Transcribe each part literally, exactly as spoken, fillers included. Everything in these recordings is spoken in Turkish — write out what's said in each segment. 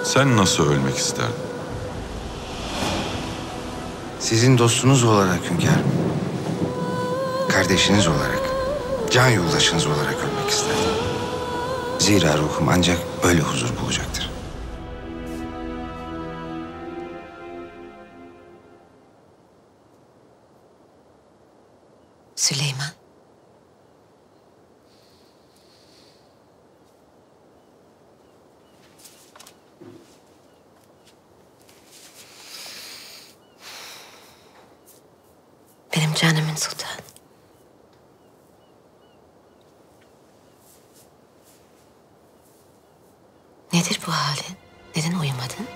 Sen nasıl ölmek isterdin? Sizin dostunuz olarak hünkârım. Kardeşiniz olarak, can yoldaşınız olarak ölmek isterdim. Zira ruhum ancak öyle huzur bulacaktır. Süleyman. Benim canımın sultanı. Nedir bu halin? Neden uyumadın?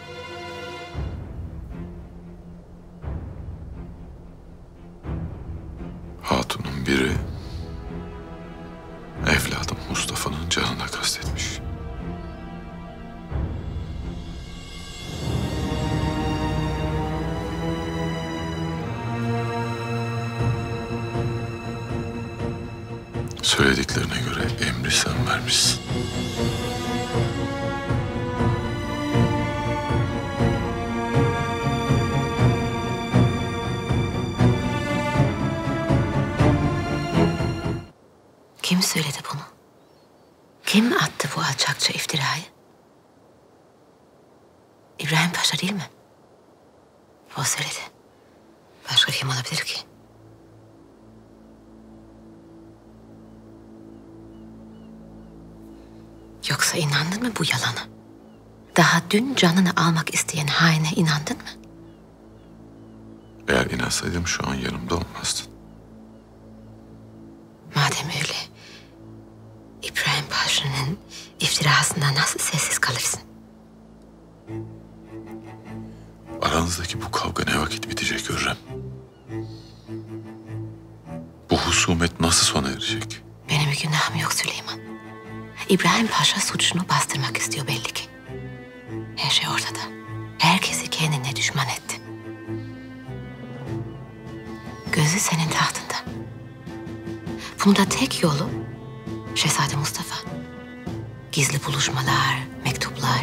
Hatunun biri evladım Mustafa'nın canına kastetmiş. Söylediklerine göre emri sen vermişsin. Kim söyledi bunu? Kim attı bu alçakça iftirayı? İbrahim Paşa değil mi? O söyledi. Başka kim olabilir ki? Yoksa inandın mı bu yalana? Daha dün canını almak isteyen haine inandın mı? Eğer inansaydım şu an yanımda olmazdın. Madem öyle, İbrahim Paşa'nın iftirasından nasıl sessiz kalırsın? Aranızdaki bu kavga ne vakit bitecek Hürrem? Bu husumet nasıl sona erecek? Benim bir günahım yok Süleyman. İbrahim Paşa suçunu bastırmak istiyor belli ki. Her şey ortada. Herkesi kendine düşman etti. Gözü senin tahtında. Bunda tek yolu Şehzade Mustafa. Gizli buluşmalar, mektuplar.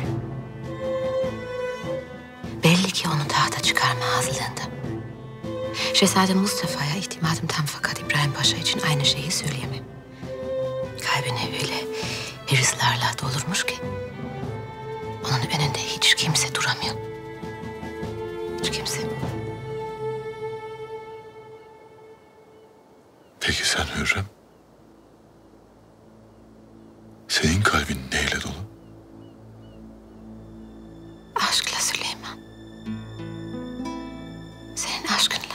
Belli ki onu tahta çıkarma hazırlığında. Şehzade Mustafa'ya itimadım tam fakat İbrahim Paşa için aynı şeyi söyleyemem. Kalbine öyle hırslarla dolurmuş ki onun önünde hiç kimse duramıyor. Hiç kimse. Peki sen Hürrem? Senin kalbin neyle dolu? Aşkla Süleyman. Senin aşkınla.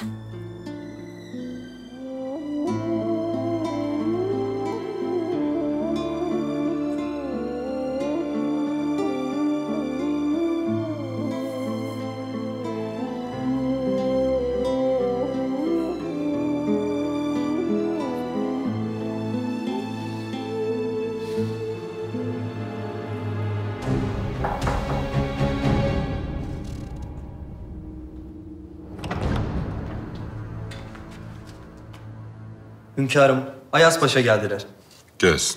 Hünkârım, Ayas Paşa geldiler. Gelsin.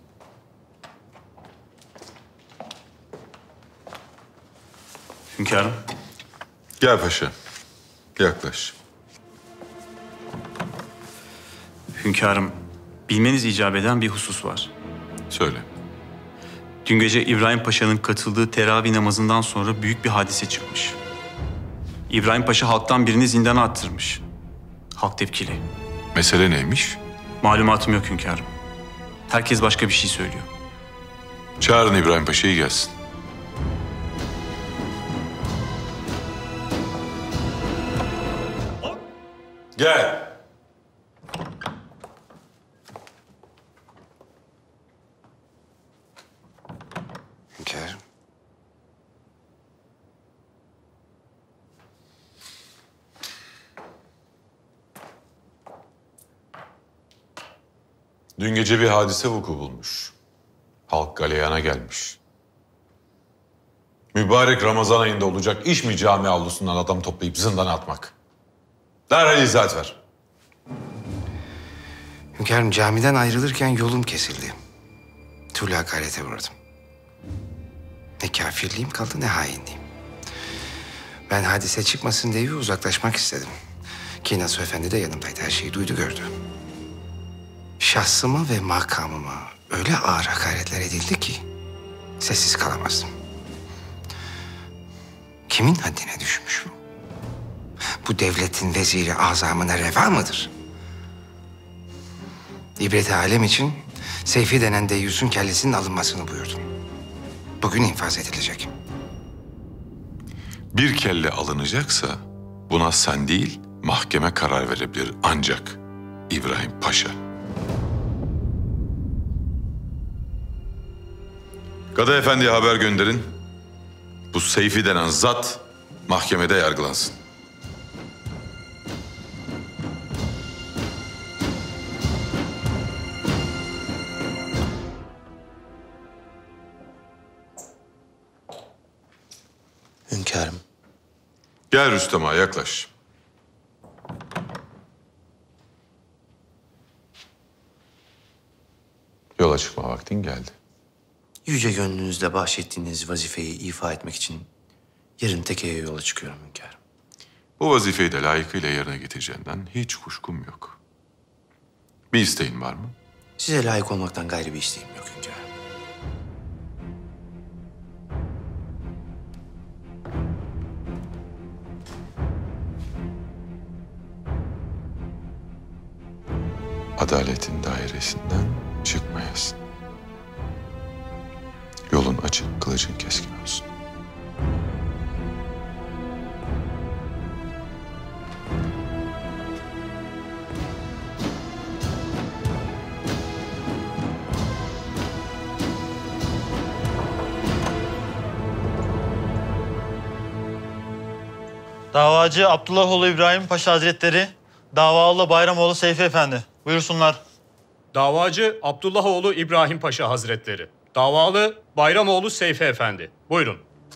Hünkârım. Gel paşa. Yaklaş. Hünkârım, bilmeniz icap eden bir husus var. Söyle. Dün gece İbrahim Paşa'nın katıldığı teravih namazından sonra büyük bir hadise çıkmış. İbrahim Paşa halktan birini zindana attırmış. Halk tepkili. Mesele neymiş? Malumatım yok hünkârım. Herkes başka bir şey söylüyor. Çağırın İbrahim Paşa'yı gelsin. Gel. Hünkârım. Dün gece bir hadise vuku bulmuş. Halk galeyana gelmiş. Mübarek Ramazan ayında olacak iş mi cami avlusundan adam toplayıp zindana atmak? Derhal izahat ver. Hünkârım, camiden ayrılırken yolum kesildi. Tula hakarete uğradım. Ne kafirliğim kaldı ne hainliğim. Ben hadise çıkmasın diye uzaklaşmak istedim. Ki Nasuh Efendi de yanımdaydı. Her şeyi duydu gördü. Şahsıma ve makamıma öyle ağır hakaretler edildi ki sessiz kalamazdım. Kimin haddine düşmüş bu? Bu devletin veziri azamına reva mıdır? İbret-i alem için Seyfi denen deyyusun kellesinin alınmasını buyurdum. Bugün infaz edilecek. Bir kelle alınacaksa buna sen değil mahkeme karar verebilir ancak İbrahim Paşa. Kadı Efendi'ye haber gönderin. Bu Seyfi denen zat mahkemede yargılansın. Hünkârım. Gel Rüstem Ağa, yaklaş. Yola çıkma vaktin geldi. Yüce gönlünüzle bahşettiğiniz vazifeyi ifa etmek için yarın Teke'ye yola çıkıyorum hünkârım. Bu vazifeyi de layıkıyla yerine getireceğinden hiç kuşkum yok. Bir isteğin var mı? Size layık olmaktan gayrı bir isteğim yok hünkârım. Adaletin dairesinden çıkmayasın. Yolun açık, kılıcın keskin olsun. Davacı Abdullahoğlu İbrahim Paşa Hazretleri, davalı Bayramoğlu Seyfi Efendi. Buyursunlar. Davacı Abdullahoğlu İbrahim Paşa Hazretleri. Davalı Bayramoğlu Seyfi Efendi. Buyurun.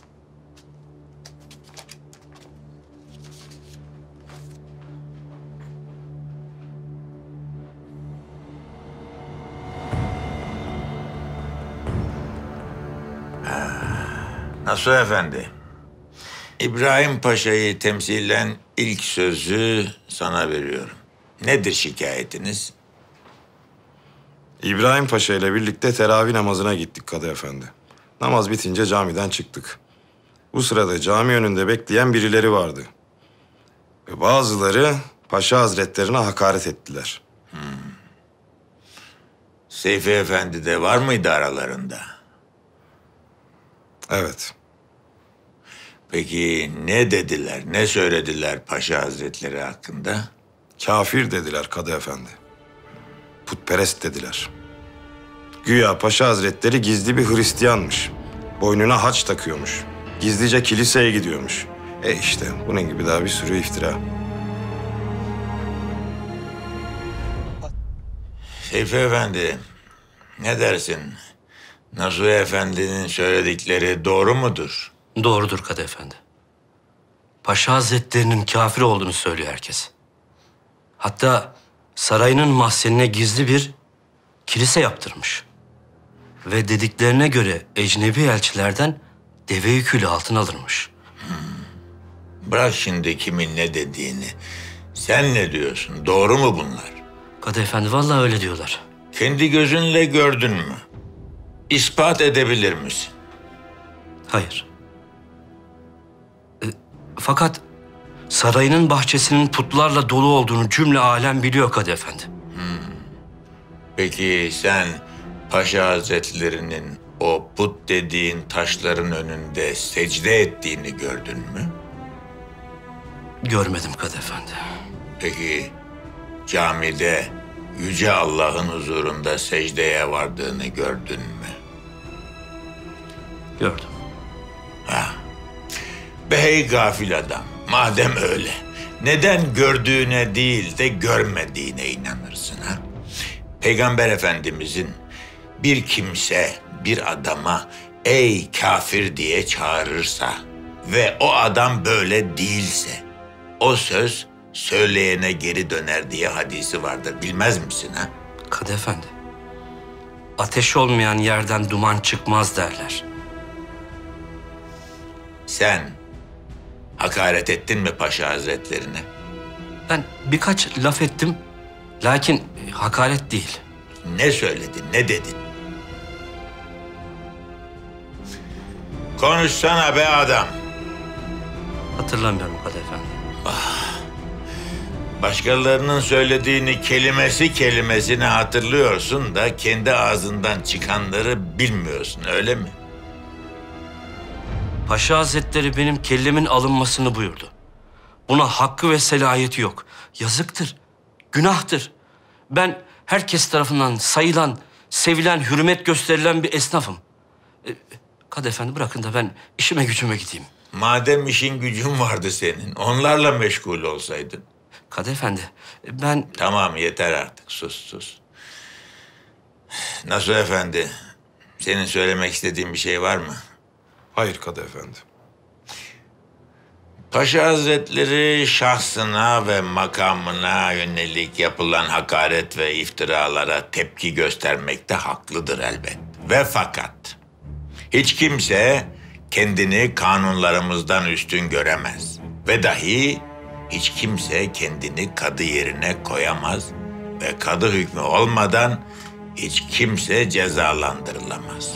Nasuh Efendi, İbrahim Paşa'yı temsilen ilk sözü sana veriyorum. Nedir şikayetiniz? İbrahim Paşa ile birlikte teravih namazına gittik Kadı Efendi. Namaz bitince camiden çıktık. Bu sırada cami önünde bekleyen birileri vardı. Ve bazıları Paşa Hazretlerine hakaret ettiler. Hmm. Seyfi Efendi de var mıydı aralarında? Evet. Peki ne dediler, ne söylediler Paşa Hazretleri hakkında? Kafir dediler Kadı Efendi. Putperest dediler. Güya Paşa Hazretleri gizli bir Hristiyanmış. Boynuna haç takıyormuş. Gizlice kiliseye gidiyormuş. E işte bunun gibi daha bir sürü iftira. Seyfi Efendi, ne dersin? Nasuh Efendi'nin söyledikleri doğru mudur? Doğrudur Kadı Efendi. Paşa Hazretlerinin kafir olduğunu söylüyor herkes. Hatta sarayının mahzenine gizli bir kilise yaptırmış. Ve dediklerine göre ecnebi elçilerden deve yüküyle altın alırmış. Hmm. Bırak şimdi kimin ne dediğini. Sen ne diyorsun? Doğru mu bunlar? Kadı Efendi vallahi öyle diyorlar. Kendi gözünle gördün mü? İspat edebilir misin? Hayır. E, fakat sarayının bahçesinin putlarla dolu olduğunu cümle alem biliyor Kadı Efendi. Hmm. Peki sen Paşa Hazretlerinin o put dediğin taşların önünde secde ettiğini gördün mü? Görmedim Kadı Efendi. Peki camide Yüce Allah'ın huzurunda secdeye vardığını gördün mü? Gördüm. Ha. Be hey gafil adam, madem öyle, neden gördüğüne değil de görmediğine inanırsın ha? Peygamber Efendimizin bir kimse bir adama ey kafir diye çağırırsa ve o adam böyle değilse o söz söyleyene geri döner diye hadisi vardır. Bilmez misin ha? Kadı Efendi, ateş olmayan yerden duman çıkmaz derler. sen hakaret ettin mi Paşa Hazretlerine? Ben birkaç laf ettim. Lakin e, hakaret değil. Ne söyledin, ne dedin? Konuşsana be adam. Hatırlamıyorum Kadı Efendi. Başkalarının söylediğini kelimesi kelimesine hatırlıyorsun da kendi ağzından çıkanları bilmiyorsun, öyle mi? Paşa Hazretleri benim kellemin alınmasını buyurdu. Buna hakkı ve selahiyeti yok. Yazıktır, günahtır. Ben herkes tarafından sayılan, sevilen, hürmet gösterilen bir esnafım. E, Kadı Efendi bırakın da ben işime gücüme gideyim. Madem işin gücün vardı senin, onlarla meşgul olsaydın. Kadı Efendi, ben... Tamam, yeter artık, sus sus. Nasuh Efendi, senin söylemek istediğin bir şey var mı? Hayır Kadı Efendi. Paşa Hazretleri şahsına ve makamına yönelik yapılan hakaret ve iftiralara tepki göstermekte haklıdır elbet. Ve fakat hiç kimse kendini kanunlarımızdan üstün göremez. Ve dahi hiç kimse kendini kadı yerine koyamaz ve kadı hükmü olmadan hiç kimse cezalandırılamaz.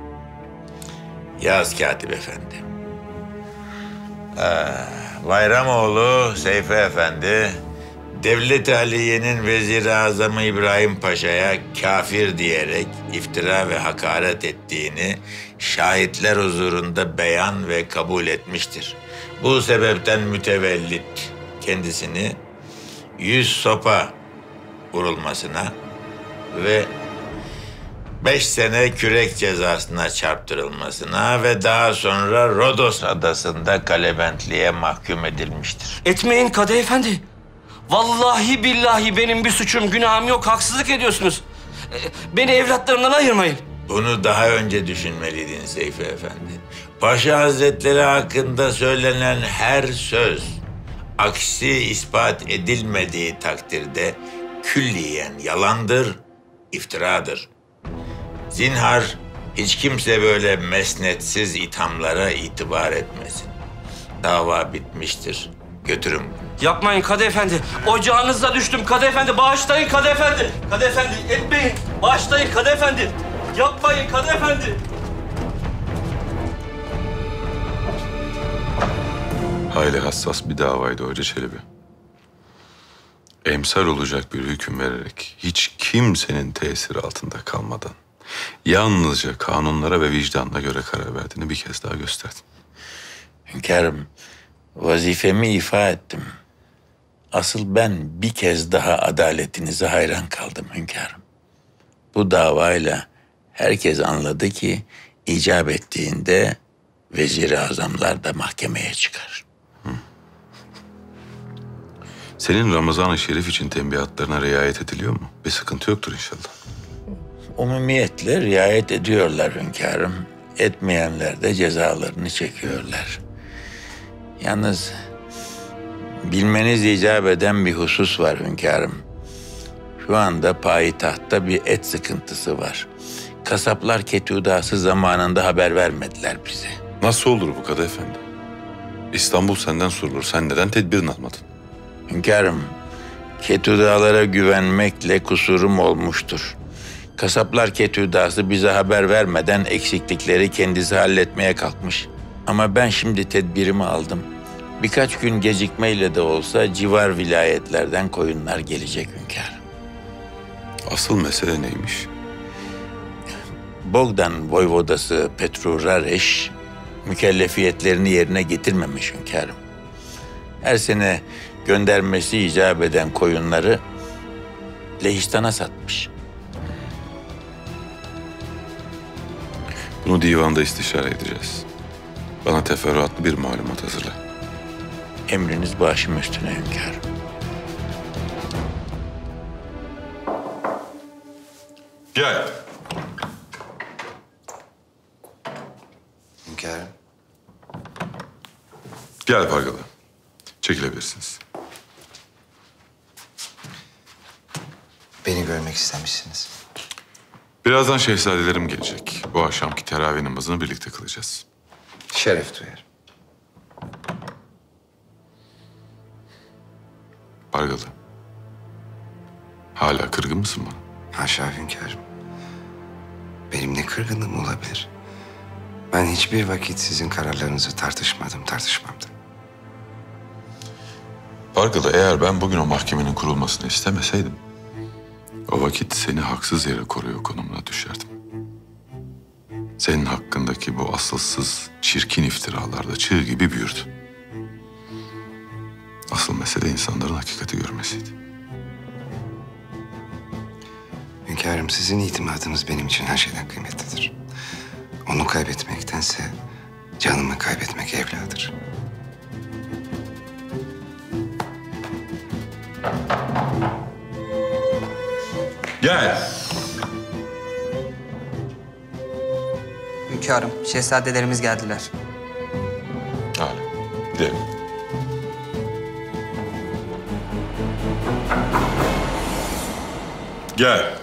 Yaz Katip Efendi. Ee, Bayramoğlu Seyfi Efendi, Devlet-i Aliye'nin Vezir-i Azamı İbrahim Paşa'ya kafir diyerek iftira ve hakaret ettiğini şahitler huzurunda beyan ve kabul etmiştir. Bu sebepten mütevellit kendisini yüz sopa vurulmasına ve beş sene kürek cezasına çarptırılmasına ve daha sonra Rodos adasında kalebentliğe mahkum edilmiştir. Etmeyin Kadı Efendi. Vallahi billahi benim bir suçum, günahım yok. Haksızlık ediyorsunuz. E, Beni evlatlarımdan ayırmayın. Bunu daha önce düşünmeliydin Seyfi Efendi. Paşa Hazretleri hakkında söylenen her söz aksi ispat edilmediği takdirde külliyen yalandır, iftiradır. Zinhar hiç kimse böyle mesnetsiz ithamlara itibar etmesin. Dava bitmiştir. Götürün. Yapmayın Kadı Efendi. Ocağınıza düştüm Kadı Efendi. Bağışlayın Kadı Efendi. Kadı Efendi etmeyin. Bağışlayın Kadı Efendi. Yapmayın Kadı Efendi. Hayli hassas bir davaydı Hoca Çelebi. Emsal olacak bir hüküm vererek hiç kimsenin tesiri altında kalmadan yalnızca kanunlara ve vicdanına göre karar verdiğini bir kez daha gösterdin. Hünkârım, vazifemi ifa ettim. Asıl ben bir kez daha adaletinize hayran kaldım hünkârım. Bu davayla herkes anladı ki icap ettiğinde vezir-i azamlar da mahkemeye çıkar. Hı. Senin Ramazan-ı Şerif için tembihatlarına riayet ediliyor mu? Bir sıkıntı yoktur inşallah. Umumiyetle riayet ediyorlar hünkârım. Etmeyenler de cezalarını çekiyorlar. Yalnız bilmeniz icap eden bir husus var hünkârım. Şu anda payitahtta bir et sıkıntısı var. Kasaplar ketudası zamanında haber vermediler bize. Nasıl olur bu Kadı Efendi? İstanbul senden sorulur. Sen neden tedbirini almadın? Hünkârım, ketudalara güvenmekle kusurum olmuştur. Kasaplar ketudası bize haber vermeden eksiklikleri kendisi halletmeye kalkmış. Ama ben şimdi tedbirimi aldım. Birkaç gün gecikmeyle de olsa civar vilayetlerden koyunlar gelecek hünkârım. Asıl mesele neymiş? Bogdan voyvodası Petru Rareş mükellefiyetlerini yerine getirmemiş hünkârım. Her sene göndermesi icap eden koyunları Lehistan'a satmış. Bunu divanda istişare edeceğiz. Bana teferruatlı bir malumat hazırla. Emriniz başım üstüne hünkârım. Gel. Hünkârım. Gel Pargalı. Çekilebilirsiniz. Beni görmek istemişsiniz. Birazdan şehzadelerim gelecek. Bu akşamki teravih namazını birlikte kılacağız. Şeref duyarım. Pargalı. Hala kırgın mısın bana? Haşa hünkârım. Benim ne kırgınlığım olabilir? Ben hiçbir vakit sizin kararlarınızı tartışmadım, tartışmam da. Pargalı, eğer ben bugün o mahkemenin kurulmasını istemeseydim, o vakit seni haksız yere koruyor konumuna düşerdim. Senin hakkındaki bu asılsız, çirkin iftiralar da çığ gibi büyürdü. Asıl mesele insanların hakikati görmesiydi. Hünkârım, sizin itimadınız benim için her şeyden kıymetlidir. Onu kaybetmektense canımı kaybetmek evladır. Gel. Hünkârım, şehzadelerimiz geldiler. Hala. Gidelim. Gel.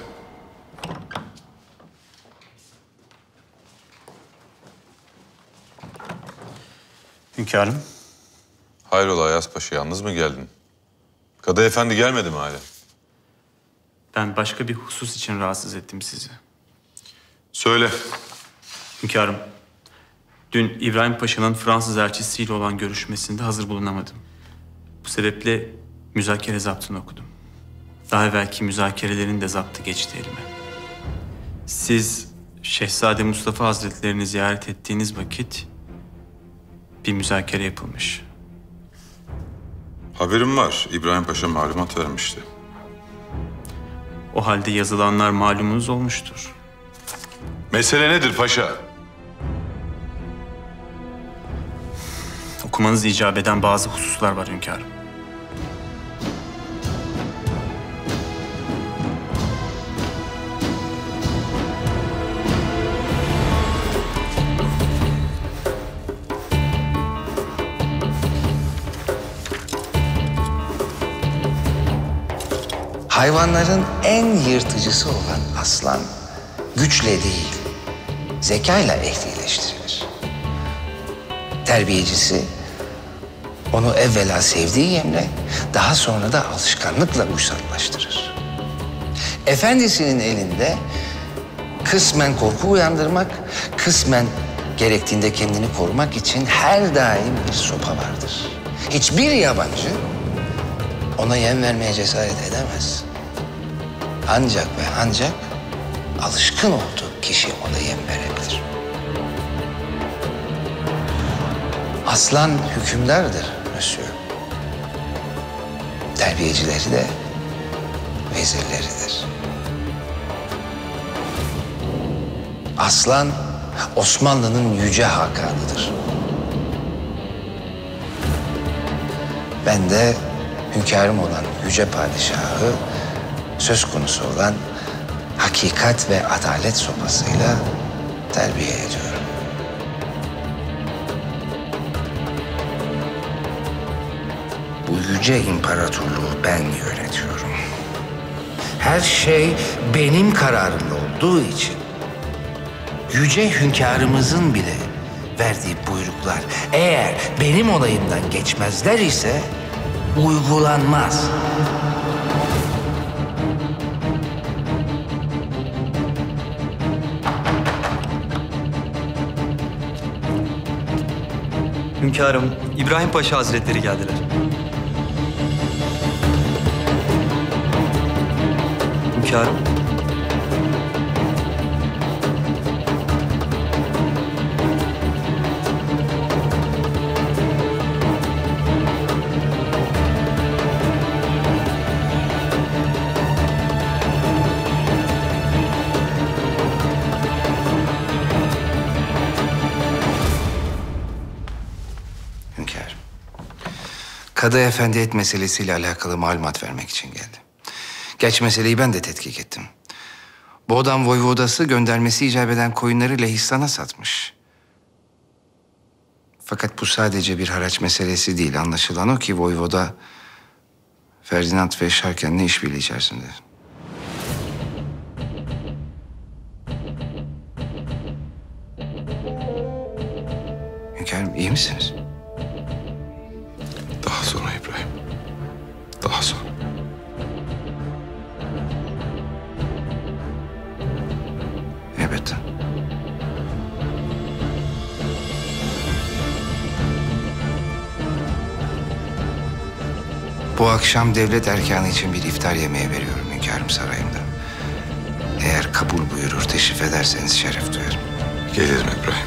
Hünkârım. Hayrola Ayas Paşa, yalnız mı geldin? Kadı Efendi gelmedi mi hala? Ben başka bir husus için rahatsız ettim sizi. Söyle. Hünkârım, dün İbrahim Paşa'nın Fransız elçisiyle olan görüşmesinde hazır bulunamadım. Bu sebeple müzakere zaptını okudum. Daha evvelki müzakerelerin de zaptı geçti elime. Siz Şehzade Mustafa Hazretlerini ziyaret ettiğiniz vakit bir müzakere yapılmış. Haberim var. İbrahim Paşa malumat vermişti. O halde yazılanlar malumunuz olmuştur. Mesele nedir paşa? Okumanız icap eden bazı hususlar var hünkârım. Hayvanların en yırtıcısı olan aslan güçle değil, zekayla ehlileştirilir. Terbiyecisi onu evvela sevdiği yemle, daha sonra da alışkanlıkla uysallaştırır. Efendisinin elinde kısmen korku uyandırmak, kısmen gerektiğinde kendini korumak için her daim bir sopa vardır. Hiçbir yabancı ona yem vermeye cesaret edemez. Ancak ve ancak alışkın olduğu kişi ona yem verebilir. Aslan hükümdardır Monsieur. Terbiyecileri de vezirleridir. Aslan Osmanlı'nın yüce hakanıdır. Ben de hünkârım olan yüce padişahı söz konusu olan hakikat ve adalet sopasıyla terbiye ediyorum. Bu yüce imparatorluğu ben yönetiyorum. Her şey benim kararımla olduğu için yüce hünkârımızın bile verdiği buyruklar eğer benim olayımdan geçmezler ise uygulanmaz. Hünkârım, İbrahim Paşa Hazretleri geldiler. Hünkârım. Hünkârım, Kadı Efendi et meselesiyle alakalı malumat vermek için geldi. Geç meseleyi ben de tetkik ettim. Boğdan Voyvodası göndermesi icap eden koyunları Lehistan'a satmış. Fakat bu sadece bir haraç meselesi değil. Anlaşılan o ki Voyvoda Ferdinand ve Şarken'le işbirliği içerisinde. Hünkârım, iyi misiniz? Daha sonra İbrahim. Daha sonra. Bu akşam devlet erkanı için bir iftar yemeği veriyorum hünkârım sarayımda. Eğer kabul buyurur teşrif ederseniz şeref duyarım. Gelirim İbrahim.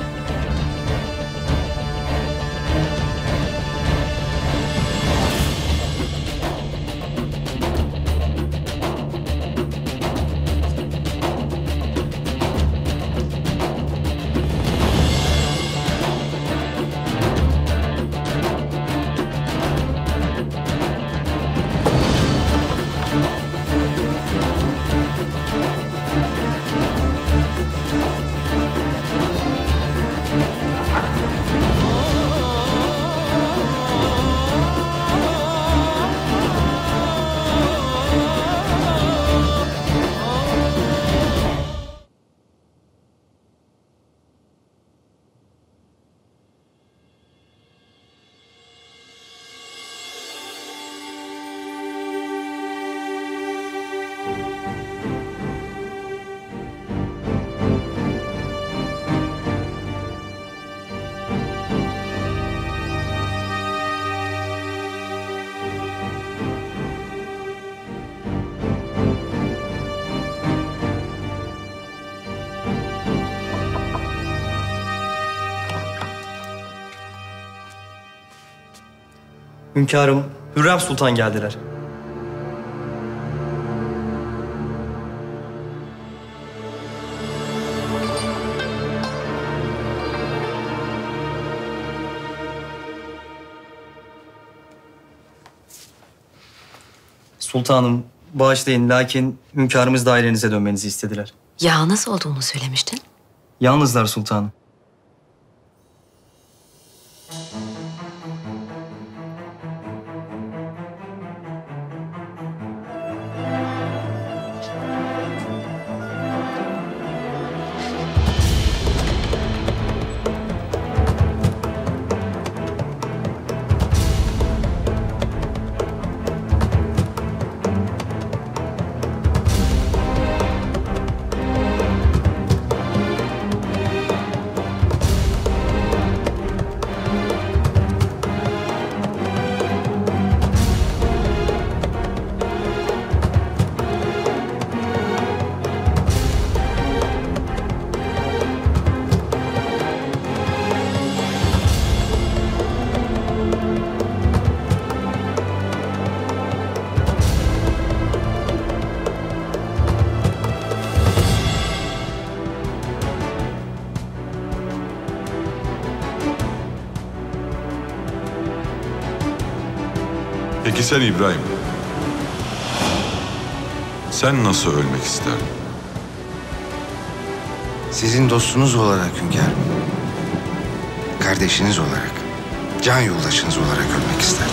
Hünkârım, Hürrem Sultan geldiler. Sultanım, bağışlayın lakin hünkârımız dairenize dönmenizi istediler. Yalnız olduğunu söylemiştin. Yalnızlar sultanım. Peki sen İbrahim? Sen nasıl ölmek isterdin? Sizin dostunuz olarak hünkârım. Kardeşiniz olarak, can yoldaşınız olarak ölmek isterdim.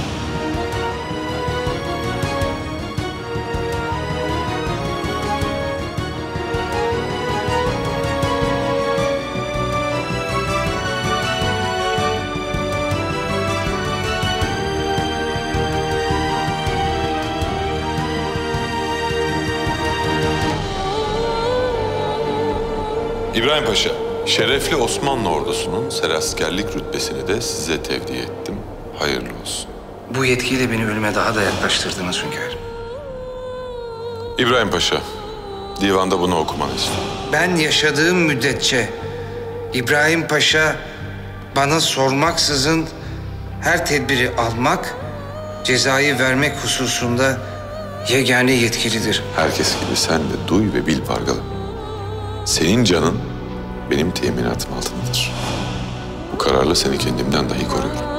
İbrahim Paşa, şerefli Osmanlı ordusunun seraskerlik rütbesini de size tevdi ettim. Hayırlı olsun. Bu yetkiyle beni ölüme daha da yaklaştırdınız hünkârım. İbrahim Paşa, divanda bunu okumanı istiyorum. Ben yaşadığım müddetçe İbrahim Paşa bana sormaksızın her tedbiri almak, cezayı vermek hususunda yegane yetkilidir. Herkes gibi sen de duy ve bil Pargalı. Senin canın benim teminatım altındadır. Bu kararla seni kendimden dahi koruyorum.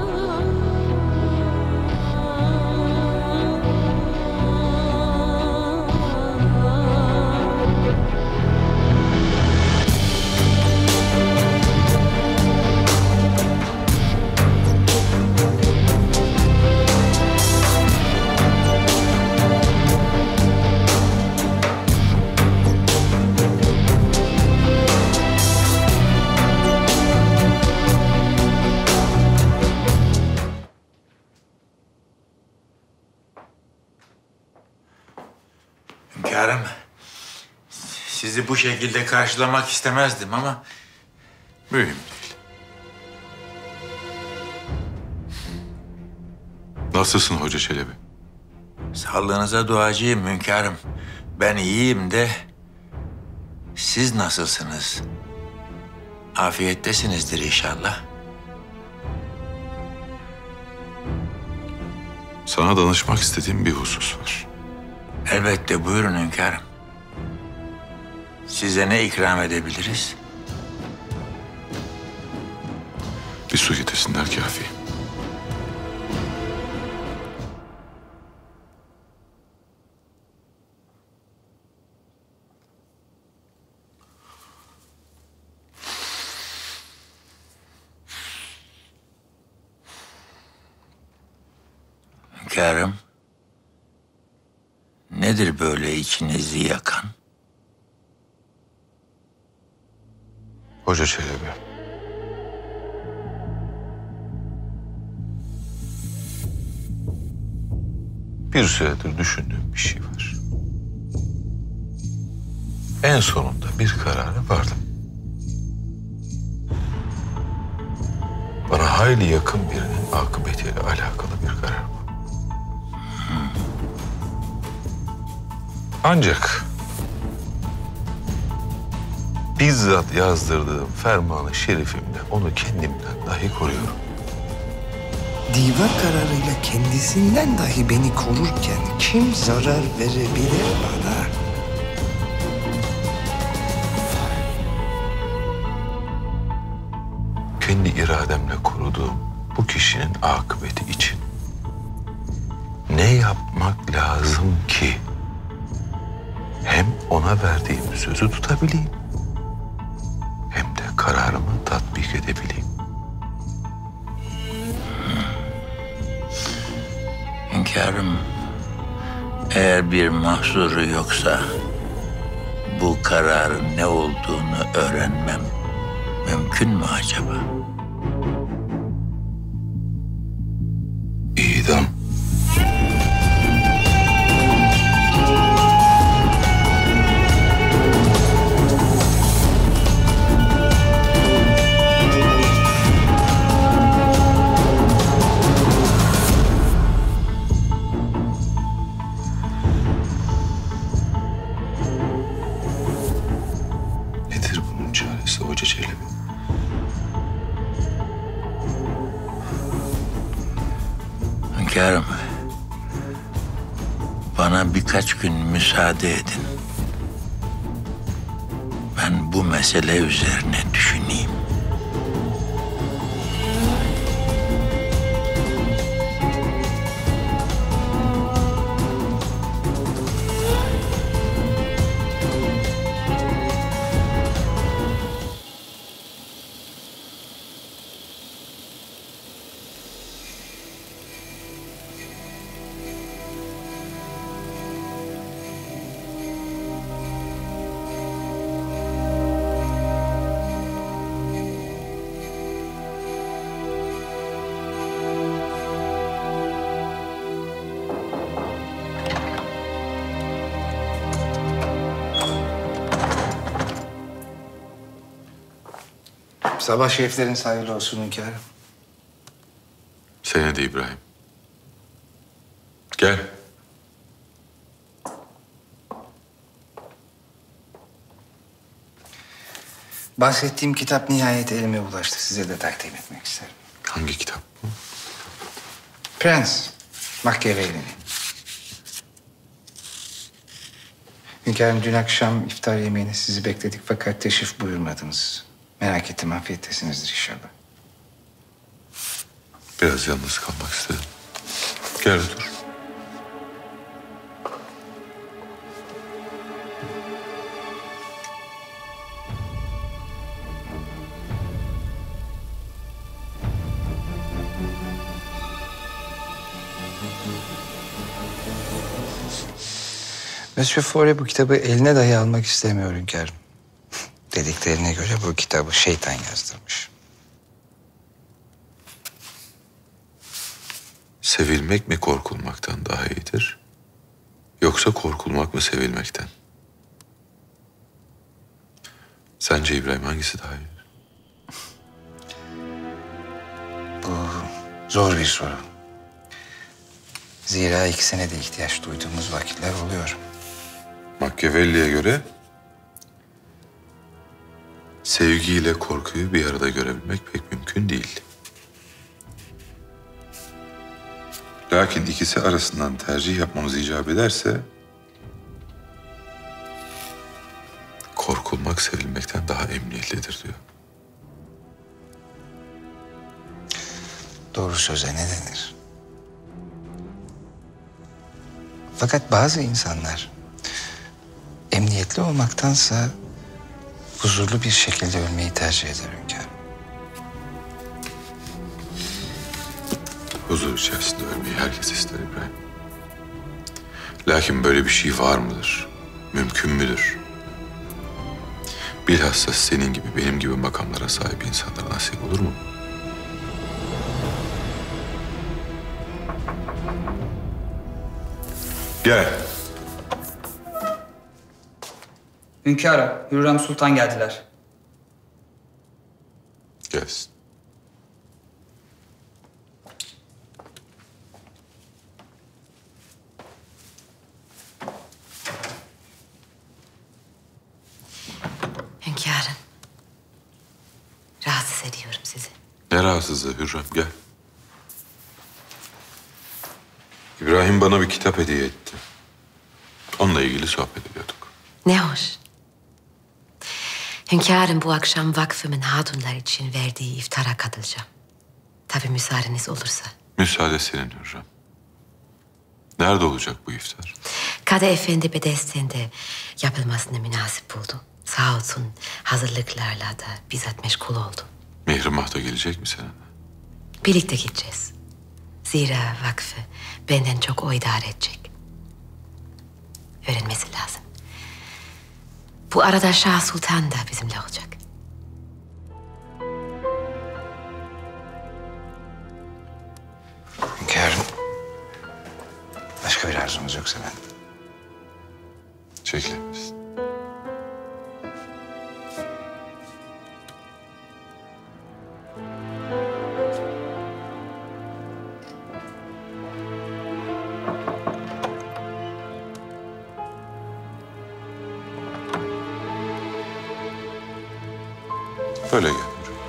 Hünkârım, sizi bu şekilde karşılamak istemezdim ama Mühim değil. Nasılsın Hoca Çelebi? Sağlığınıza duacıyım hünkârım. Ben iyiyim de siz nasılsınız? Afiyettesinizdir inşallah. Sana danışmak istediğim bir husus var. Elbette buyurun hünkârım. Size ne ikram edebiliriz? Bir su getirsinler kafi. Hünkârım, nedir böyle içinizi yakan? Hoca Çelebi. Bir süredir düşündüğüm bir şey var. En sonunda bir karara vardım. Bana hayli yakın birinin akıbetiyle alakalı bir karar bu. Ancak bizzat yazdırdığım fermanı şerifimle onu kendimden dahi koruyorum. Divan kararıyla kendisinden dahi beni korurken kim zarar verebilir bana? Kendi irademle koruduğum bu kişinin akıbeti için ne yapmak lazım ki hem ona verdiğim sözü tutabileyim hem de kararımı tatbik edebileyim. Hünkârım, eğer bir mahsuru yoksa bu kararın ne olduğunu öğrenmem mümkün mü acaba? İdam. Nedir bunun çaresi Hoca Çelebi? Hünkârım, bana birkaç gün müsaade edin. Ben bu mesele üzerine düşüneyim. Sabah şeriflerin hayırlı olsun hünkârım. Sene de İbrahim. Gel. Bahsettiğim kitap nihayet elime ulaştı. Size de takdim etmek isterim. Hangi kitap bu? Prens Machiavelli'nin. Hünkârım, dün akşam iftar yemeğine sizi bekledik fakat teşrif buyurmadınız. Merak ettim, afiyettesinizdir inşallah. Biraz yalnız kalmak istedim. Gel otur. Monsieur Faure bu kitabı eline dahi almak istemiyor hünkârım. Dediklerine göre bu kitabı şeytan yazdırmış. Sevilmek mi korkulmaktan daha iyidir? Yoksa korkulmak mı sevilmekten? Sence İbrahim hangisi daha iyi? Bu zor bir soru. Zira ikisine de ihtiyaç duyduğumuz vakitler oluyor. Machiavelli'ye göre sevgiyle korkuyu bir arada görebilmek pek mümkün değil. Lakin ikisi arasından tercih yapmamız icap ederse korkulmak sevilmekten daha emniyetlidir diyor. Doğru söze ne denir? Fakat bazı insanlar emniyetli olmaktansa huzurlu bir şekilde ölmeyi tercih eder hünkârım. Huzur içerisinde ölmeyi herkes ister İbrahim. Lakin böyle bir şey var mıdır? Mümkün müdür? Bilhassa senin gibi, benim gibi makamlara sahip insanlara nasip olur mu? Gel. Hünkârım, Hürrem Sultan geldiler. Gelsin. Hünkârım. Rahatsız ediyorum sizi. Ne rahatsızlığı Hürrem, gel. İbrahim bana bir kitap hediye etti. Onunla ilgili sohbet ediyorduk. Ne hoş. Hünkârım, bu akşam vakfımın hatunlar için verdiği iftara katılacağım. Tabii müsaadeniz olursa. Müsaade senin Hürrem. Nerede olacak bu iftar? Kadı Efendi Bedesten'de yapılmasını münasip buldum. Sağ olsun hazırlıklarla da bizzat meşgul oldu. Mihrimah da gelecek mi seninle? Birlikte gideceğiz. Zira vakfı benden çok o idare edecek. Öğrenmesi lazım. Bu arada Şah Sultan da bizimle olacak. Hünkârım, başka bir arzunuz yoksa ben... Çekilebiliriz. Böyle gel.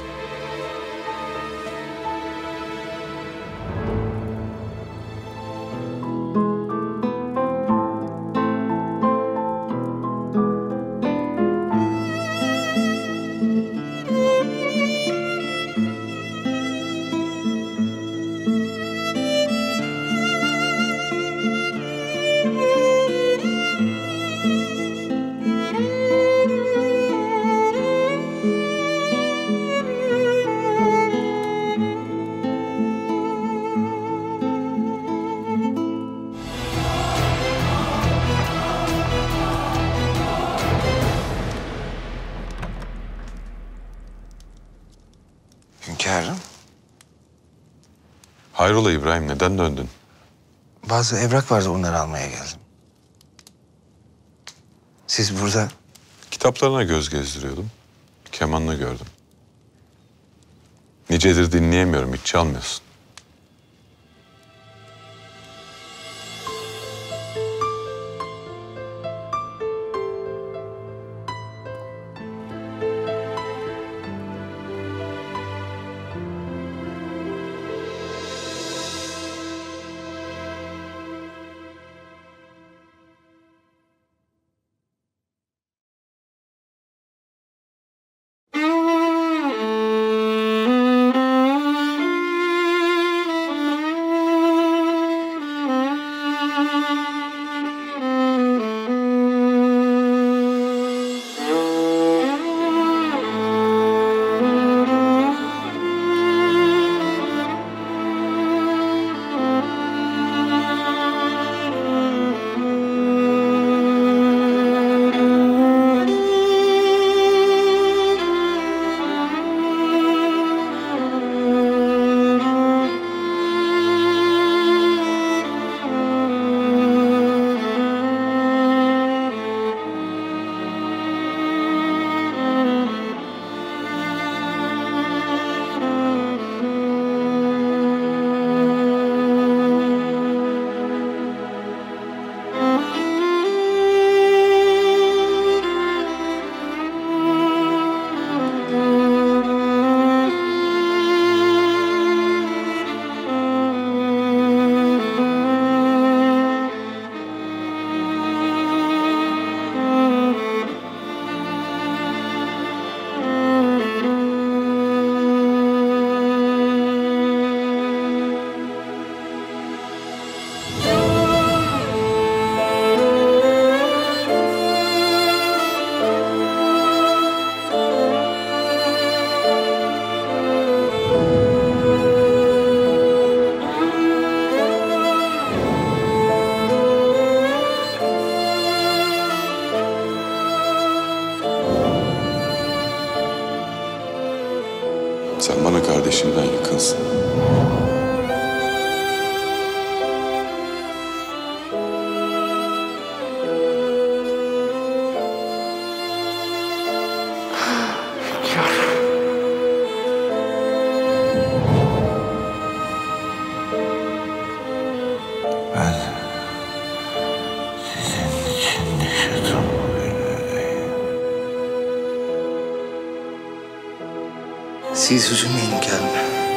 Hünkârım, Hayrola İbrahim, neden döndün? bazı evrak vardı, onları almaya geldim. Siz burada... Kitaplarına göz gezdiriyordum. Kemanını gördüm. Nicedir dinleyemiyorum, hiç çalmıyorsun. Sen bana kardeşimden yakınsın. Ben sizin için yaşadım bugünleri. Siz üzülmeyin hünkârım.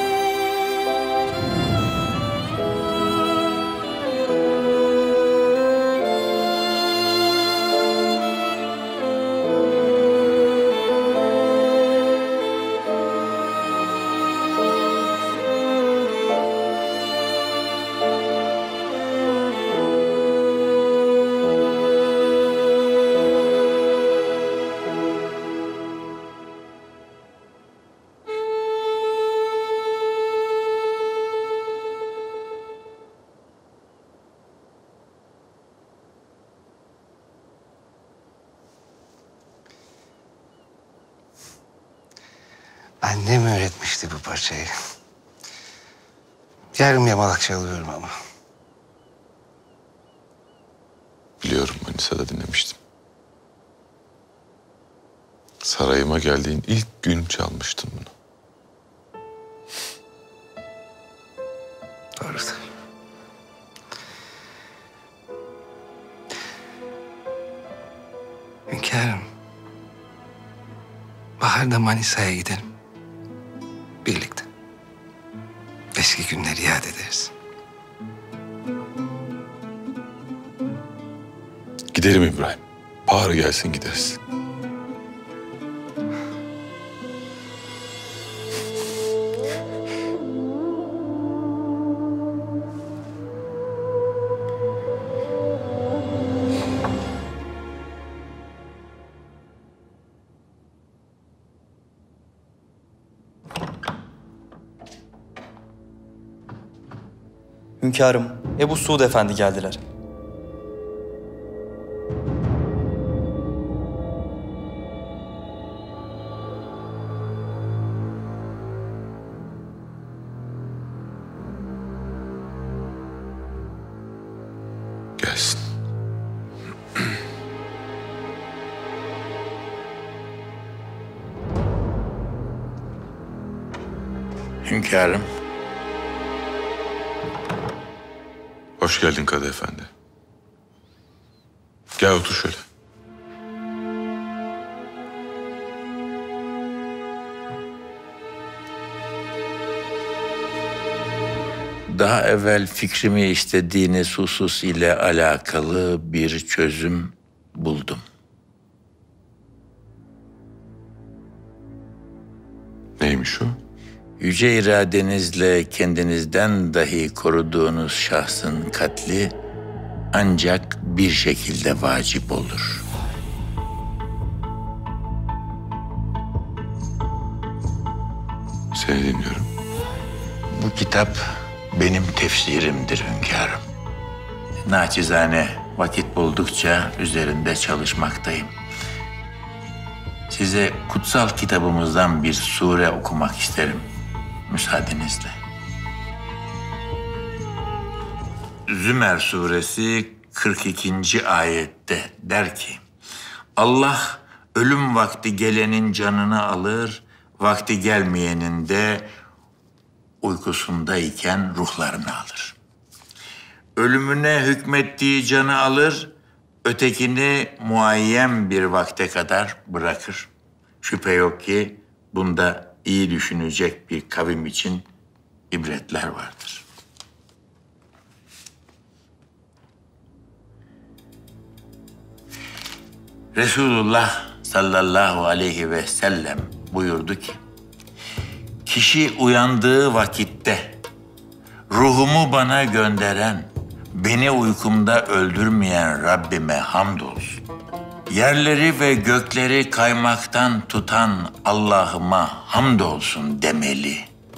Annem öğretmişti bu parçayı. Yarım yamalak çalıyorum ama. Biliyorum, Manisa'da dinlemiştim. Sarayıma geldiğin ilk gün çalmıştın bunu. Doğrudur. Hünkârım, baharda Manisa'ya gidelim. Birlikte. Eski günleri yad ederiz. Gidelim İbrahim. Bahar gelsin gideriz. Hünkârım, Ebu Suud Efendi geldiler. Gelsin. Hünkârım. Hoş geldin Kadı Efendi. Gel otur şöyle. Daha evvel fikrimi istediğiniz husus ile alakalı bir çözüm buldum. Neymiş o? Yüce iradenizle kendinizden dahi koruduğunuz şahsın katli ancak bir şekilde vacip olur. Seni dinliyorum. Bu kitap benim tefsirimdir hünkârım. Naçizane vakit buldukça üzerinde çalışmaktayım. Size kutsal kitabımızdan bir sure okumak isterim, müsaadenizle. Zümer suresi kırk ikinci ayette der ki, Allah ölüm vakti gelenin canını alır, vakti gelmeyenin de uykusundayken ruhlarını alır. Ölümüne hükmettiği canı alır, ötekini muayyen bir vakte kadar bırakır. Şüphe yok ki bunda iyi düşünecek bir kavim için ibretler vardır. Resulullah sallallahu aleyhi ve sellem buyurdu ki, kişi uyandığı vakitte ruhumu bana gönderen, beni uykumda öldürmeyen Rabbime hamdolsun. Yerleri ve gökleri kaymaktan tutan Allah'ıma hamdolsun demeli.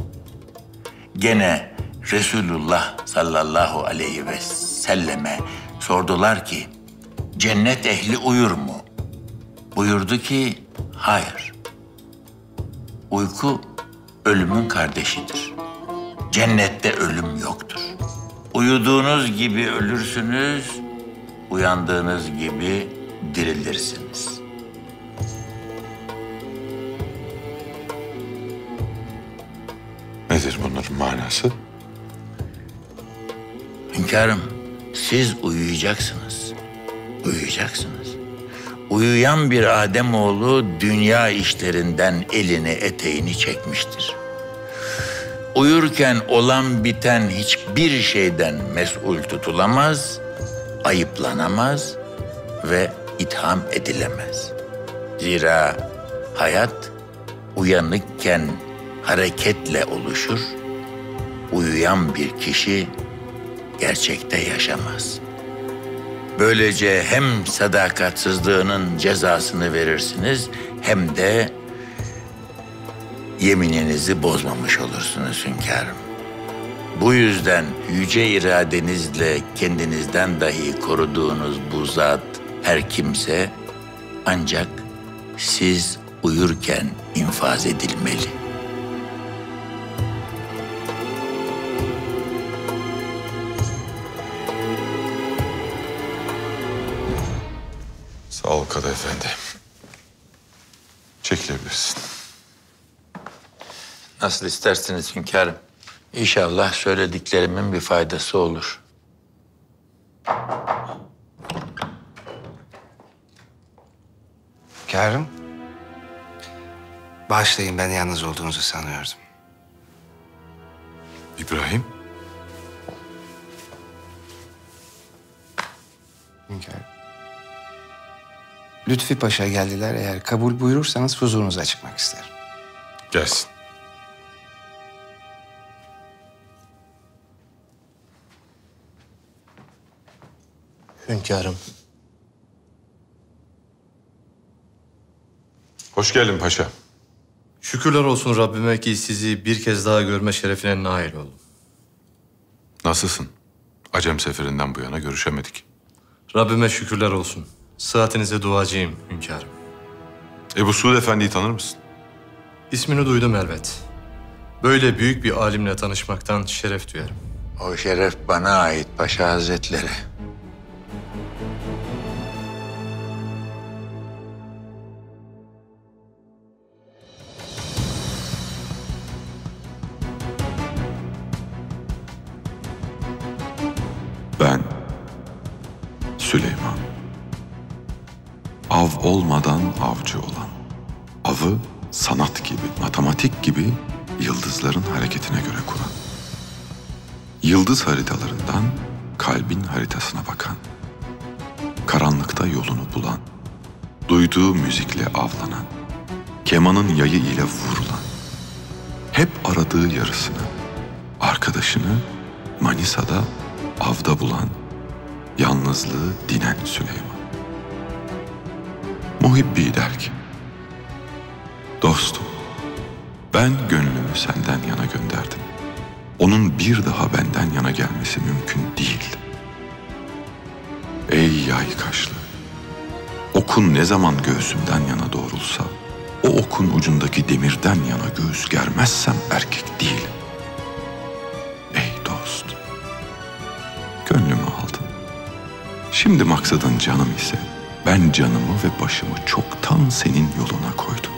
Gene Resulullah sallallahu aleyhi ve selleme sordular ki, cennet ehli uyur mu? Buyurdu ki, hayır. Uyku ölümün kardeşidir. Cennette ölüm yoktur. Uyuduğunuz gibi ölürsünüz, uyandığınız gibi dirilirsiniz. Nedir bunların manası? Hünkârım, siz uyuyacaksınız. Uyuyacaksınız. Uyuyan bir Ademoğlu dünya işlerinden elini eteğini çekmiştir. Uyurken olan biten hiçbir şeyden mesul tutulamaz, ayıplanamaz ve itham edilemez. Zira hayat uyanıkken hareketle oluşur, uyuyan bir kişi gerçekte yaşamaz. Böylece hem sadakatsizliğinin cezasını verirsiniz hem de yemininizi bozmamış olursunuz hünkârım. Bu yüzden yüce iradenizle kendinizden dahi koruduğunuz bu zat her kimse ancak siz uyurken infaz edilmeli. Sağ ol Kadı Efendi. Çekilebilirsin. Nasıl isterseniz hünkârım. İnşallah söylediklerimin bir faydası olur. Hünkârım, bağışlayın, ben yalnız olduğunuzu sanıyordum. İbrahim. Hünkârım. Lütfi Paşa geldiler. Eğer kabul buyurursanız huzurunuza çıkmak isterim. Gelsin. Hünkârım. Hoş geldin paşa. Şükürler olsun Rabbime ki sizi bir kez daha görme şerefine nail oldum. Nasılsın? Acem seferinden bu yana görüşemedik. Rabbime şükürler olsun. Sıhhatinize duacıyım hünkârım. Ebu Suud Efendi'yi tanır mısın? İsmini duydum elbet. Böyle büyük bir alimle tanışmaktan şeref duyarım. O şeref bana ait Paşa Hazretleri. Ben Süleyman. Av olmadan avcı olan. Avı sanat gibi, matematik gibi yıldızların hareketine göre kuran. Yıldız haritalarından kalbin haritasına bakan. Karanlıkta yolunu bulan. Duyduğu müzikle avlanan. Kemanın yayı ile vurulan. Hep aradığı yarısını, arkadaşını Manisa'da avda bulan, yalnızlığı dinen Süleyman. Muhibbi der ki, dostum, ben gönlümü senden yana gönderdim. Onun bir daha benden yana gelmesi mümkün değil. Ey yay kaşlı, okun ne zaman göğsümden yana doğrulsa, o okun ucundaki demirden yana göğüs germezsem erkek değilim. Ey dost, gönlümü aldın. Şimdi maksadın canım ise ben canımı ve başımı çoktan senin yoluna koydum.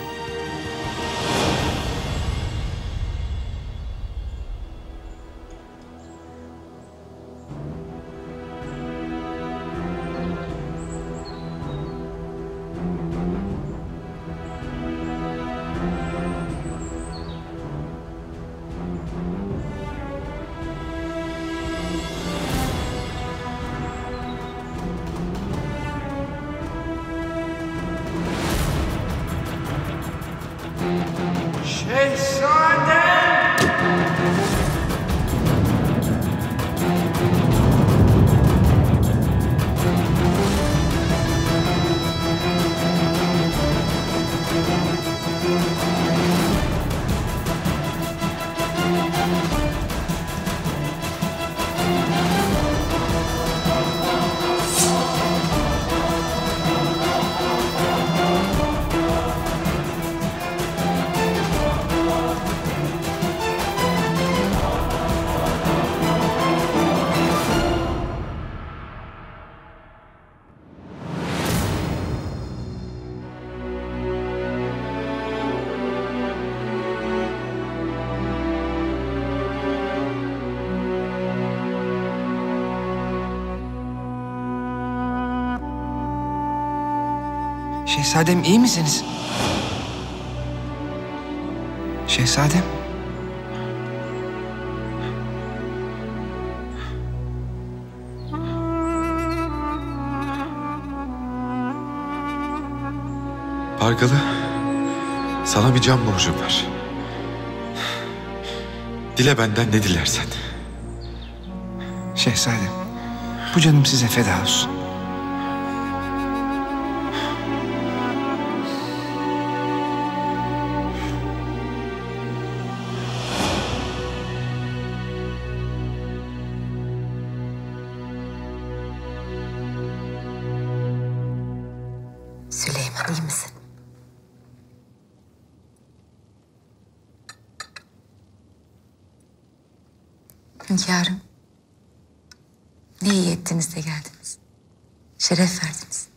Şehzadem iyi misiniz? Şehzadem. Pargalı, sana bir can borcum var. Dile benden ne dilersen. Şehzadem, bu canım size feda olsun. Süleyman, iyi misin? Hünkârım, ne iyi ettiniz de geldiniz. Şeref verdiniz.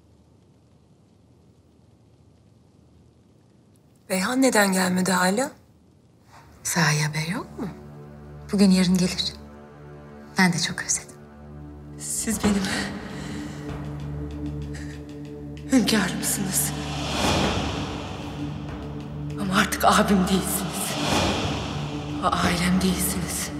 Beyhan neden gelmedi hala? Sahi haber yok mu? Bugün yarın gelir. Ben de çok özledim. Siz benim hünkârımsınız. Ama artık abim değilsiniz. Ailem değilsiniz.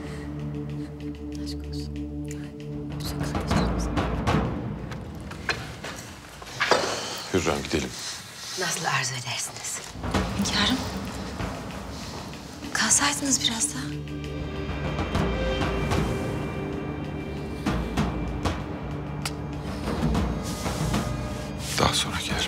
Hürrem, gidelim. Nasıl arzu edersiniz? Hünkârım, kalsaydınız biraz daha. Daha sonra gelirim.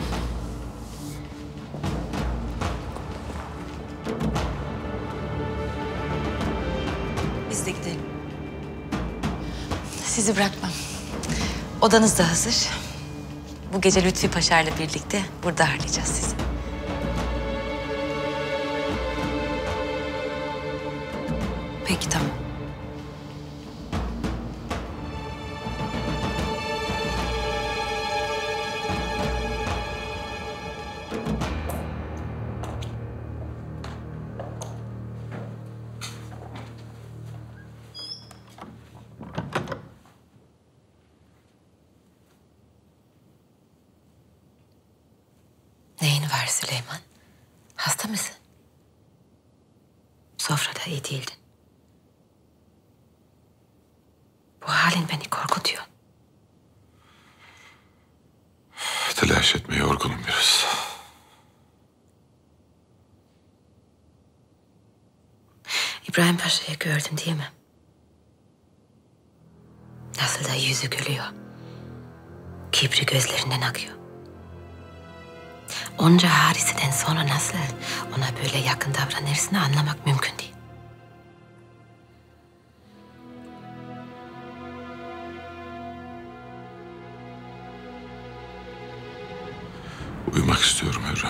Biz de gidelim. Sizi bırakmam. Odanız da hazır. Bu gece Lütfi Paşa ile birlikte burada ağırlayacağız sizi. Peki, tamam. Neyin var Süleyman? Hasta mısın? Sofrada iyi değildin. Bu halin beni korkutuyor. Telaş etme, yorgunum biraz. İbrahim Paşa'yı gördün değil mi? Nasıl da yüzü gülüyor. Kibri gözlerinden akıyor. Onca hadiseden sonra nasıl ona böyle yakın davranırsın anlamak mümkün değil. Uyumak istiyorum Hürrem.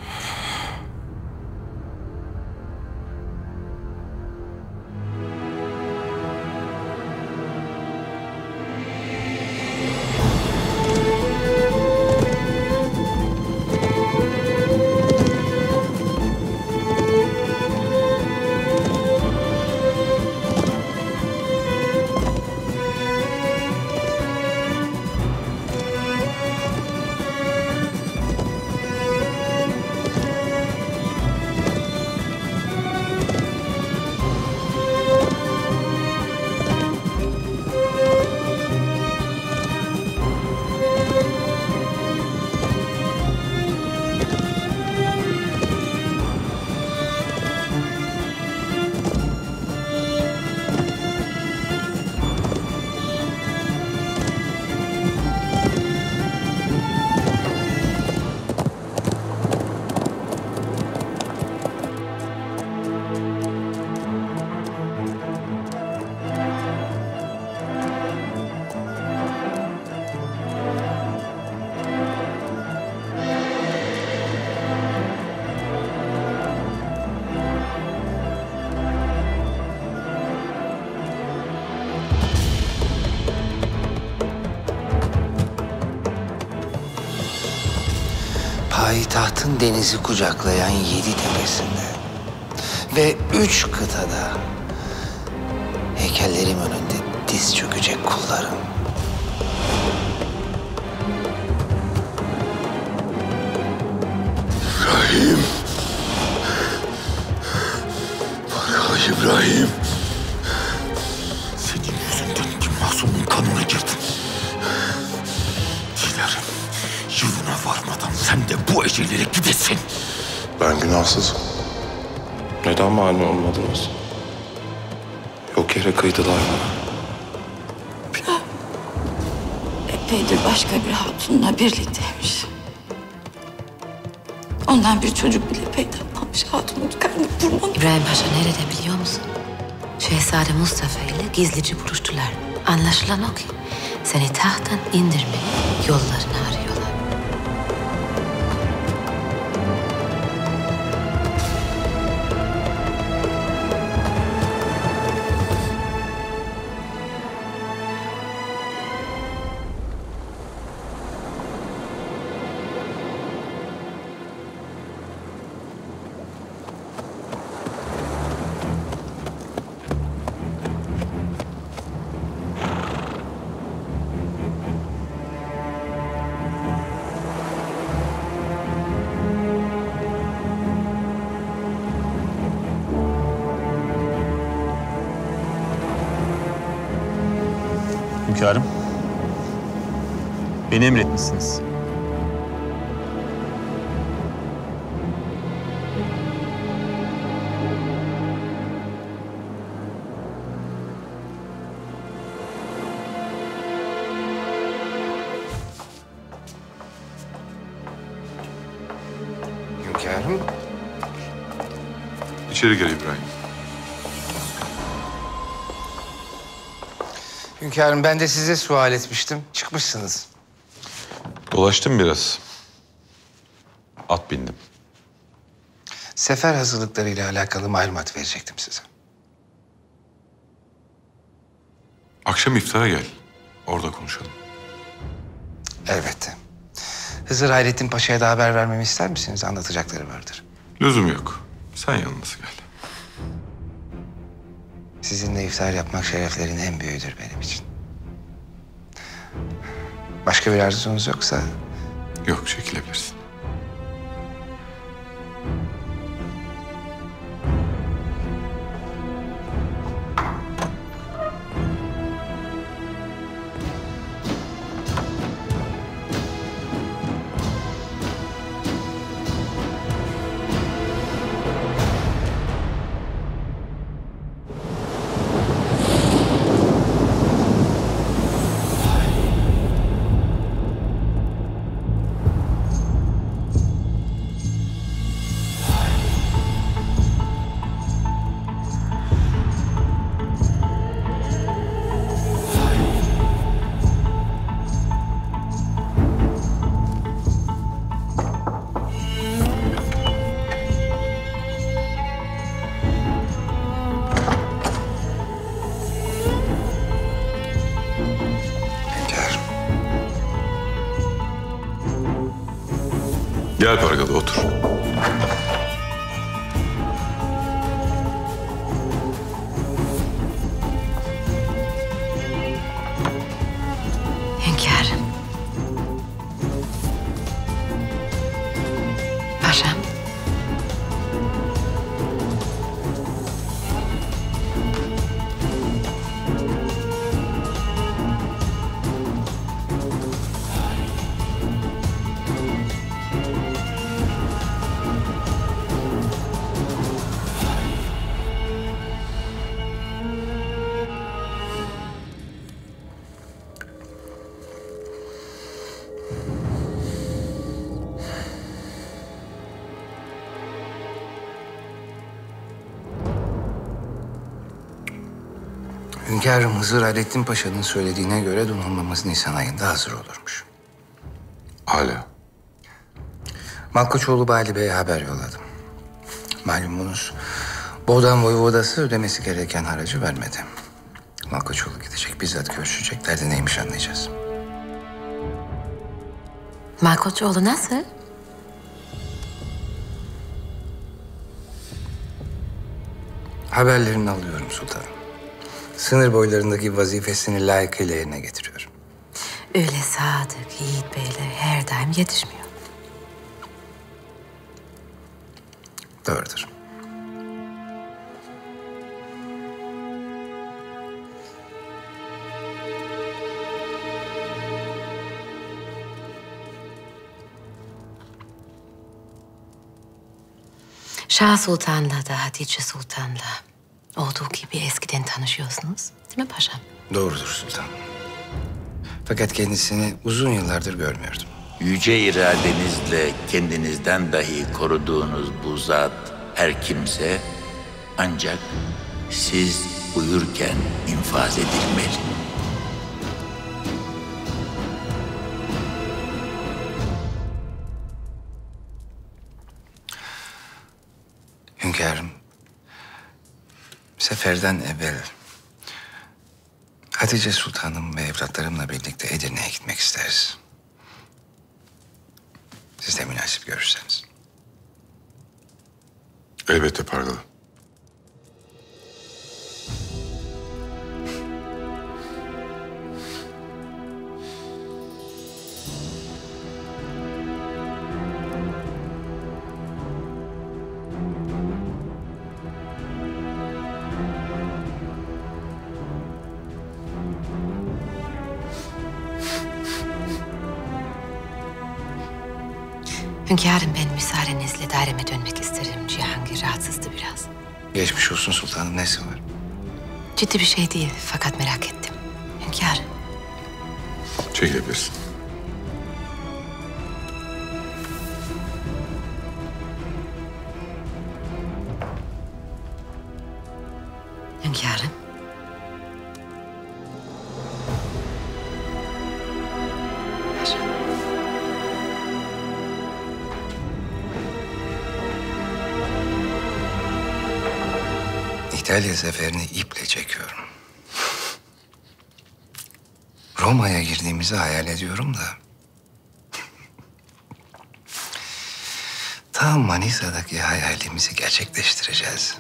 Payitahtın denizi kucaklayan yedi tepesinde ve üç kıtada heykellerim önünde diz çökecek kullarım. İbrahim. Farka İbrahim. Senin yüzünden ki Masum'un kanına girdin. Dilerim yılına varmadan sen de bu ecellere gidesin. Ben günahsızım. Neden mani olmadınız? Yok yere kıydılar bana. Epeydir başka bir hatunla birlikteymiş. Ondan bir çocuk bile peyda olmamış. Hatunun karnı burnunu... İbrahim Paşa nerede biliyor musun? Şehzade Mustafa ile gizlice buluştular. Anlaşılan o ki seni tahttan indirmenin yollarını arıyorlar. Hünkârım, beni emretmişsiniz. Hünkârım. İçeri gel İbrahim. Hünkârım ben de size sual etmiştim. Çıkmışsınız. Dolaştım biraz. At bindim. Sefer hazırlıklarıyla alakalı malumat verecektim size. Akşam iftara gel. Orada konuşalım. Elbette. Hızır Hayrettin Paşa'ya da haber vermemi ister misiniz? Anlatacakları vardır. Lüzum yok. Sen yalnız gel. Sizinle iftar yapmak şereflerin en büyüğüdür benim için. Başka bir arzunuz yoksa... Yok, çekilebilirsin. Gel Pargalı, otur. Hünkârım. Paşam. Hünkârım Hızır Hayrettin Paşa'nın söylediğine göre donanmamız Nisan ayında hazır olurmuş. Hala. Malkoçoğlu Bali Bey'e haber yolladım. Malumunuz Boğdan Voyvodası ödemesi gereken haracı vermedi. Malkoçoğlu gidecek, bizzat görüşecek. Derdi neymiş anlayacağız. Malkoçoğlu nasıl? Haberlerini alıyorum sultanım. Sınır boylarındaki vazifesini layıkıyla yerine getiriyor. Öyle sadık, yiğit beyler her daim yetişmiyor. Doğrudur. Şah Sultan'la da Hatice Sultan'la olduğu gibi eskiden tanışıyorsunuz. Değil mi paşam? Doğrudur sultanım. Fakat kendisini uzun yıllardır görmüyordum. Yüce iradenizle kendinizden dahi koruduğunuz bu zat her kimse ancak siz uyurken infaz edilmeli. Hünkârım, seferden evvel Hatice Sultanım ve evlatlarımla birlikte Edirne'ye gitmek isteriz. Siz de münasip görürseniz. Elbette Pargalı. Hünkârım, ben müsaadenizle daireme dönmek isterim. Cihangir rahatsızdı biraz. Geçmiş olsun sultanım, nesi var? Ciddi bir şey değil fakat merak ettim. Hünkârım. Çekilebilirsin. Hünkârım. İtalya seferini iple çekiyorum. Roma'ya girdiğimizi hayal ediyorum da. Tam Manisa'daki hayalimizi gerçekleştireceğiz.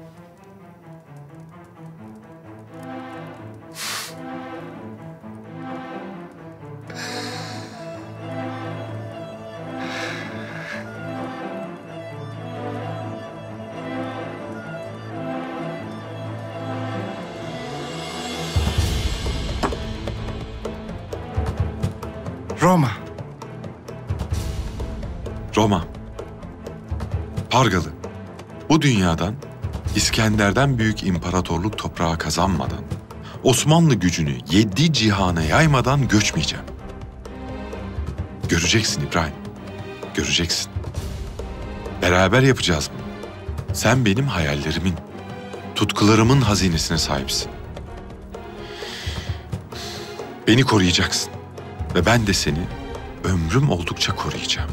Roma. Roma. Pargalı. Bu dünyadan İskender'den büyük imparatorluk toprağı kazanmadan, Osmanlı gücünü yedi cihana yaymadan göçmeyeceğim. Göreceksin İbrahim. Göreceksin. Beraber yapacağız bunu. Sen benim hayallerimin, tutkularımın hazinesine sahipsin. Beni koruyacaksın. Ve ben de seni ömrüm oldukça koruyacağım.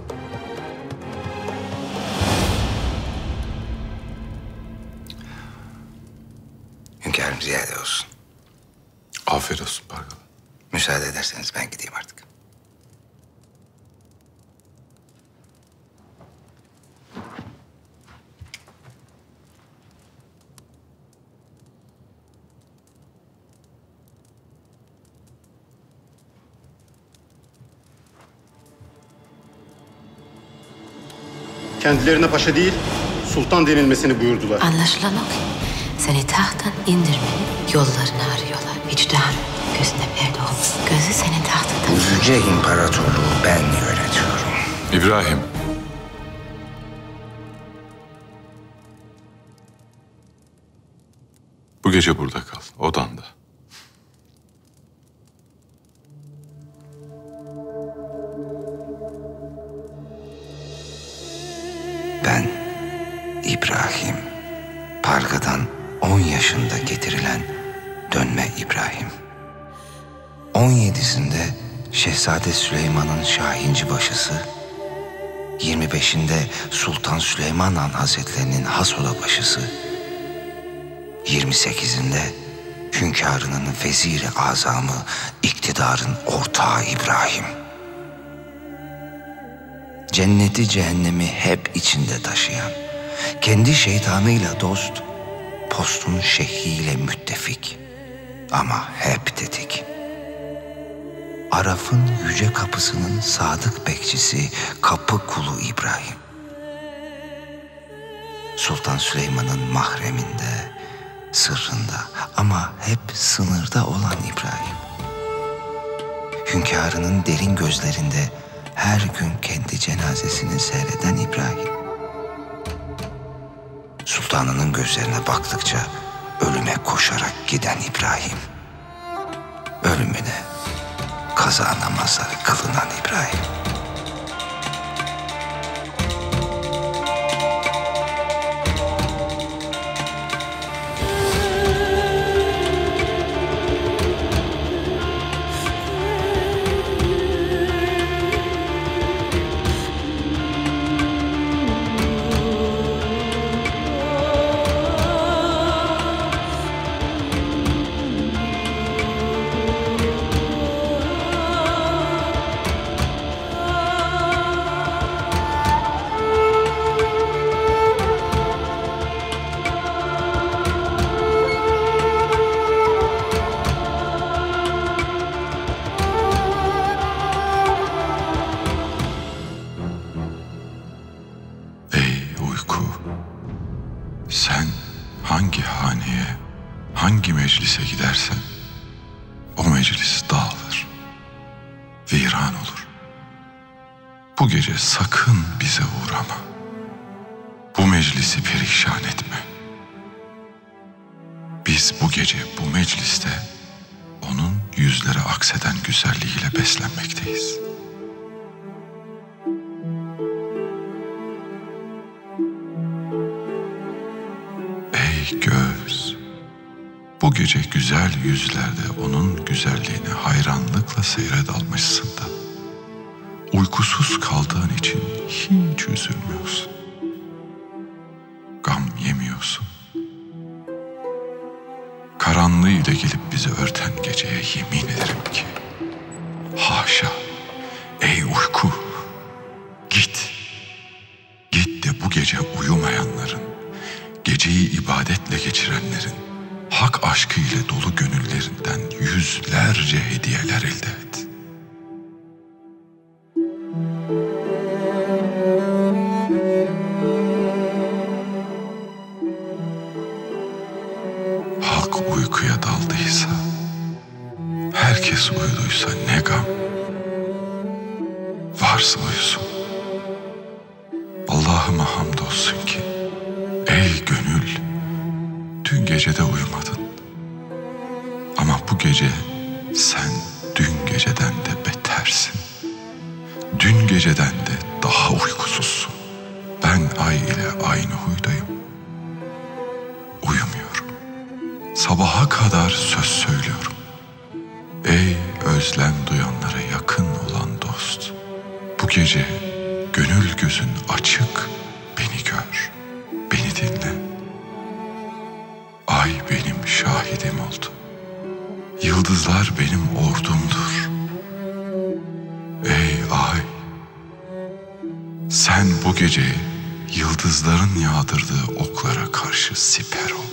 Hünkârım ziyade olsun. Afiyet olsun Pargalı. Müsaade ederseniz ben gideyim artık. Kendilerine paşa değil, sultan denilmesini buyurdular. Anlaşılan o ki seni tahttan indirmenin yollarını arıyorlar. Vicdan gözüne perde olmasın. Gözü senin tahtında. Bu yüce imparatorluğu ben yönetiyorum. İbrahim. Bu gece burada kal, odanda. Ben İbrahim, Parga'dan on yaşında getirilen dönme İbrahim. On yedisinde Şehzade Süleyman'ın Şahinci başısı, yirmi beşinde Sultan Süleyman Han Hazretlerinin Hasola başısı, yirmi sekizinde hünkârının veziri azamı, iktidarın ortağı İbrahim. Cenneti cehennemi hep içinde taşıyan, kendi şeytanıyla dost, postun şeyhiyle müttefik ama hep tetik. Araf'ın yüce kapısının sadık bekçisi, kapı kulu İbrahim. Sultan Süleyman'ın mahreminde, sırrında ama hep sınırda olan İbrahim. Hünkârının derin gözlerinde her gün kendi cenazesini seyreden İbrahim. Sultanının gözlerine baktıkça ölüme koşarak giden İbrahim. Ölümüne kaza namazları kılınan İbrahim. Sen hangi haneye, hangi meclise gidersen o meclis dağılır, viran olur. Bu gece sakın bize uğrama. Bu meclisi perişan etme. Biz bu gece bu mecliste onun yüzlere akseden güzelliğiyle beslenmekteyiz. Ey göz, bu gece güzel yüzlerde onun güzelliğini hayranlıkla seyre dalmışsın da uykusuz kaldığın için hiç üzülmüyorsun. Gam yemiyorsun. Karanlığı ile gelip bizi örten geceye yemin ederim ki haşa, ey uyku, git. Git de bu gece uyumayanların, geceyi ibadetle geçirenlerin, hak aşkı ile dolu gönüllerinden yüzlerce hediyeler elde et. Hak uykuya daldıysa, herkes uyuduysa ne gam. Varsa uyusun. Allah'ıma hamdolsun ki, ey gönül, dün gece de uyumadın. Ama bu gece sen dün geceden de betersin. Dün geceden de daha uykusuzsun. Ben ay ile aynı huydayım. Uyumuyorum. Sabaha kadar söz söylüyorum. Ey özlem duyanlara yakın olan dost, bu gece gönül gözün açık, beni gör, beni dinle. Ay benim şahidim oldu. Yıldızlar benim ordumdur. Ey ay, sen bu gece yıldızların yağdırdığı oklara karşı siper ol.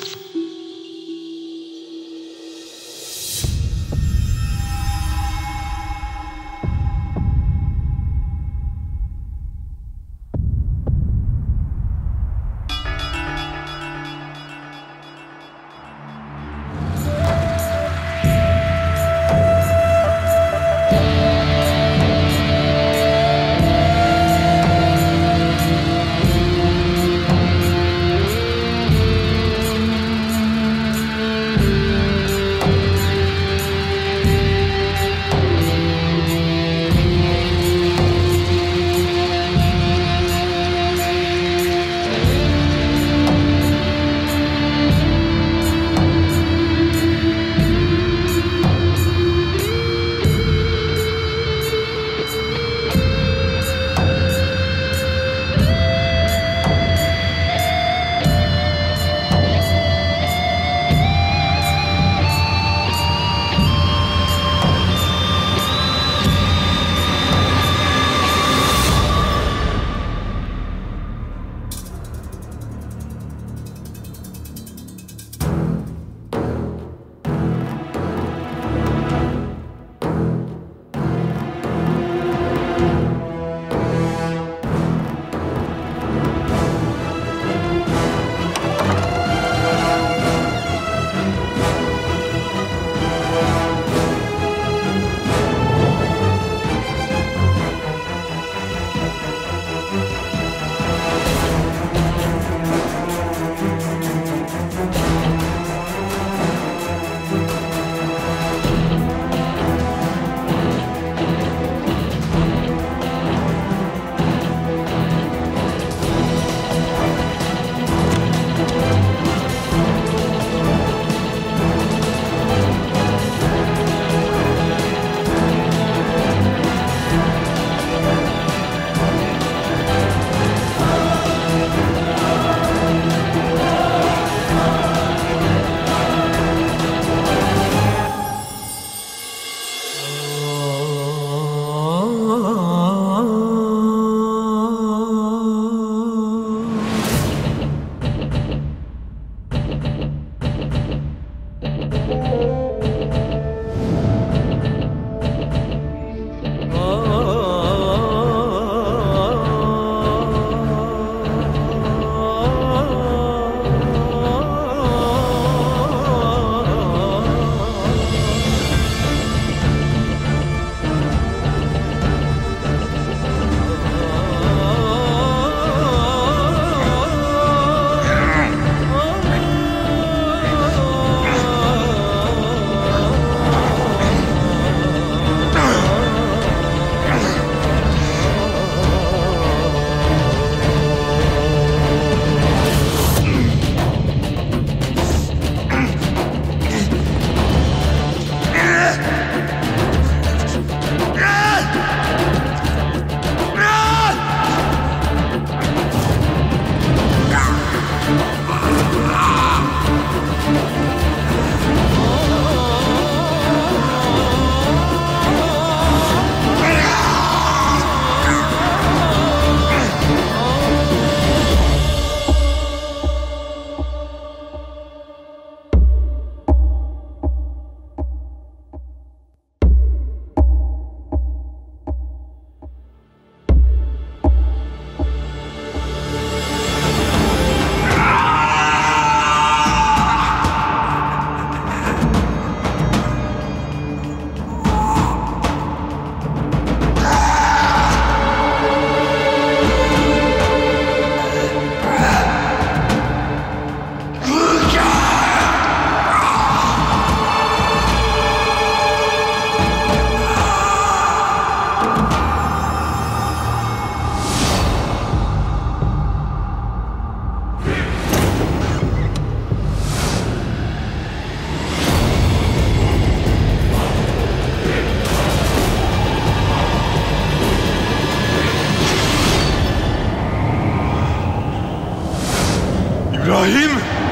İbrahim!